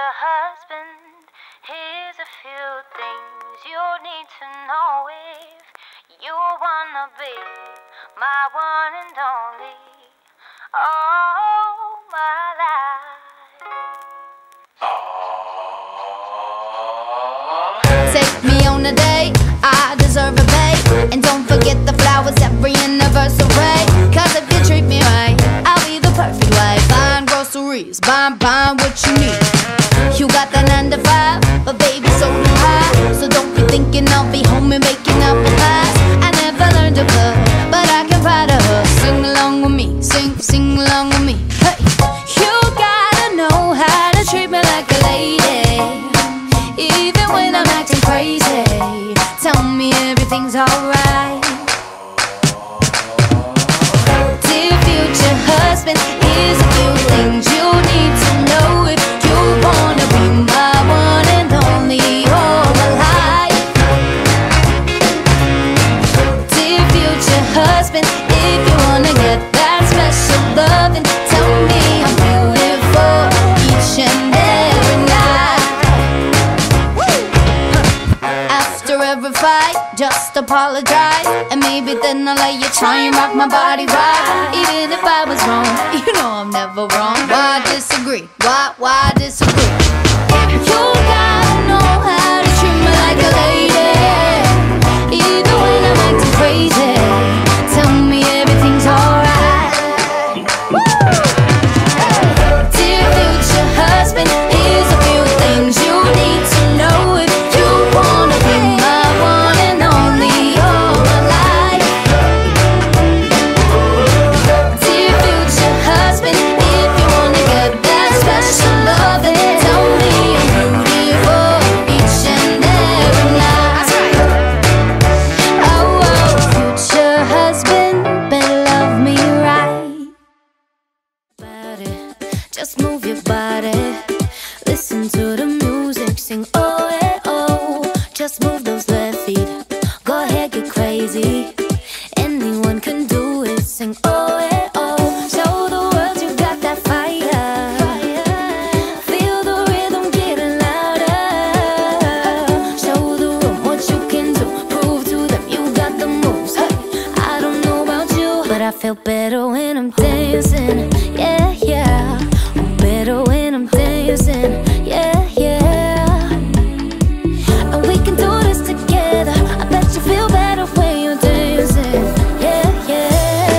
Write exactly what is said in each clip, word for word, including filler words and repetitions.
future husband, here's a few things you need to know if you wanna be my one and only. Oh, my life. Take me on a date, I deserve a bait. And don't forget the flowers every anniversary. Cause if you treat me right, I'll be the perfect wife. Buying groceries, buying, buying what you need. You got that nine to five, but baby so do I. So don't be thinking I'll be home and making apple pies. I never learned to cook, but I can ride a hook. Sing along with me, sing, sing along with me. Hey, you gotta know how to treat me like a lady, even when I'm acting crazy. Tell me everything's alright. Dear future husband, here's a few things you need to know if you wanna be my one and only all my life. Dear future husband, if you wanna get that special loving, tell me I'm beautiful each and every night. After every fight, just apologize, and maybe then I'll let you try and rock my body right. Even if I was wrong, you know I'm never wrong. Why disagree? Why, why disagree? You gotta know how to treat me like a lady, even when I'm acting crazy. Tell me everything's alright. Dear future husband, here's a few things you need to know if you wanna be my one and only all my life. Dear future husband, if you wanna get that special loving, tell me I'm beautiful each and every night. Oh, oh, future husband, better love me right. Body, just move your body. Listen to the music, sing oh eh oh. Just move those left feet, go ahead, get crazy. Anyone can do it, sing oh eh oh. Show the world you got that fire. Feel the rhythm getting louder. Show the room what you can do. Prove to them you got the moves. Hey, I don't know about you, but I feel better when I'm dancing. Yeah, yeah. I'm better when I'm dancing. Yeah, yeah. And we can do this together. I bet you feel better when you're dancing. Yeah, yeah.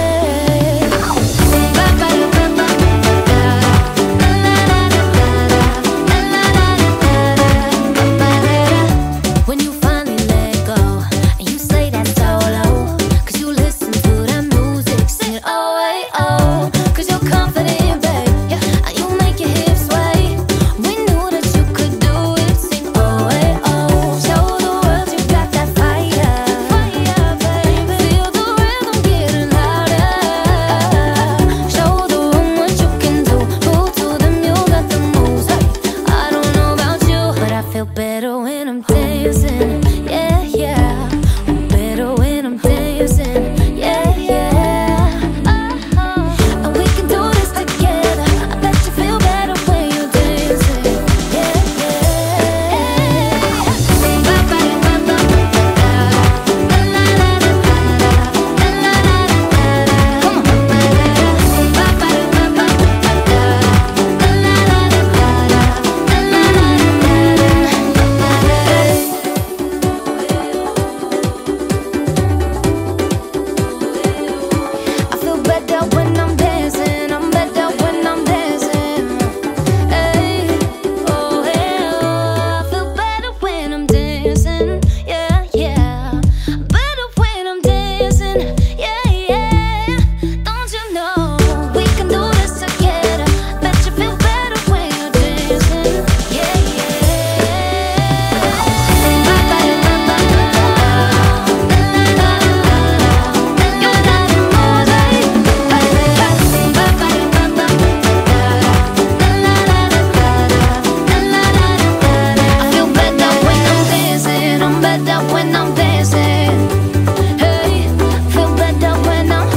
When you finally let go and you say that solo, cause you listen to that music, sing it oh, hey, oh. Cause you're confident, babe, yeah, and you make your hips sway. We knew that you could do it, sing oh, hey, oh. Show the world you got that fire, fire, baby. Feel the rhythm getting louder. Show the room what you can do. Prove to them you got the moves. Hey, I don't know about you, but I feel better when I'm dancing. Yeah, yeah. I'm better when I'm dancing. Yeah, yeah. Oh, and we can do this together. I bet you feel better when you're dancing. Yeah, I feel better when I'm dancing. I'm better when I'm dancing. Hey, oh, hey, oh. I feel better when I'm dancing. Yeah, yeah. Better when I'm dancing. Yeah, yeah. Don't you know we can do this together? Bet you feel better when you're dancing. Yeah, I feel better when I'm dancing. I'm better when I'm dancing. Hey, feel better when I'm,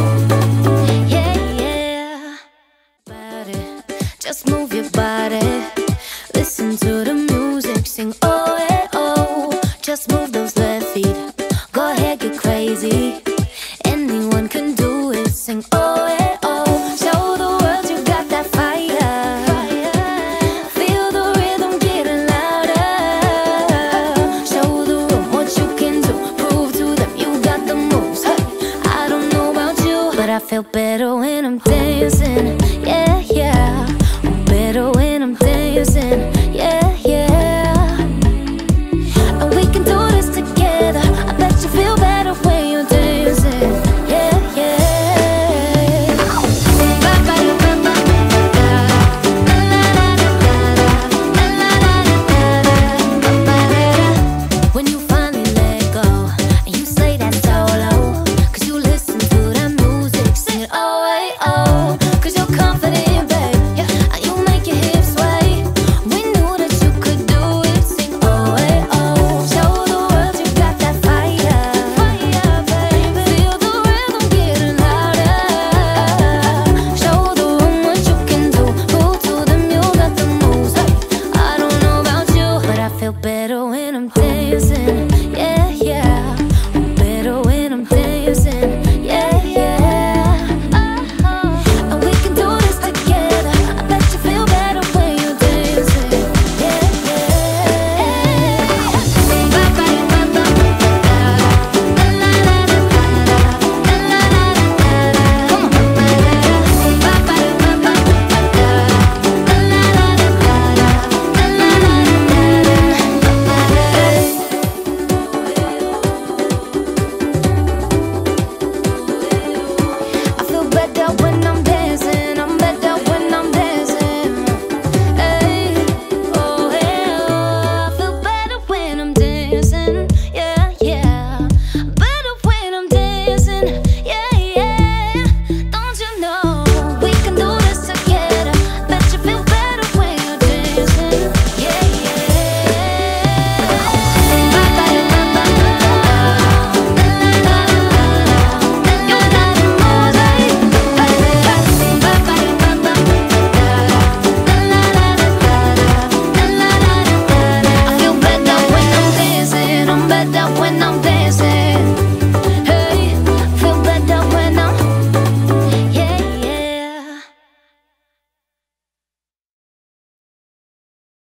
yeah, yeah. Body, just move your body. Listen to the music, sing oh eh oh. Just move those left feet, go ahead, get crazy. Anyone can do it, sing oh eh oh. Show the world you got that fire. Feel the rhythm getting louder. Show the room what you can do, prove to them you got the moves. Hey, I don't know about you, but I feel better when I'm dancing. Yeah, yeah, I'm better when I'm dancing.